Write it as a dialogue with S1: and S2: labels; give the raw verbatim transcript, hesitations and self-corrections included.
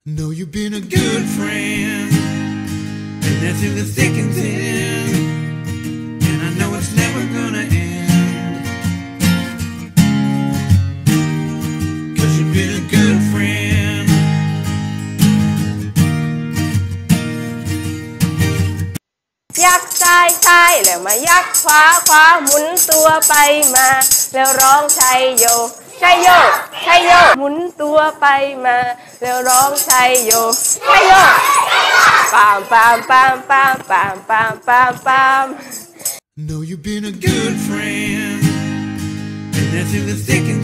S1: Know you've been a good friend, and that's in the thick and thin, and I know it's never gonna end, 'cause you've been a good friend.
S2: ยักซ้ายซ้ายแล้วมายักขวาขวาหมุนตัวไปมาแล้วร้องชัยโยชัยโยชัยโยหมุนตัวไปมาแล้วร้องชัยโยชัยโยปามปามปามปามปามปามปามปาม
S1: Know you've been a good friend, and that's in the thick and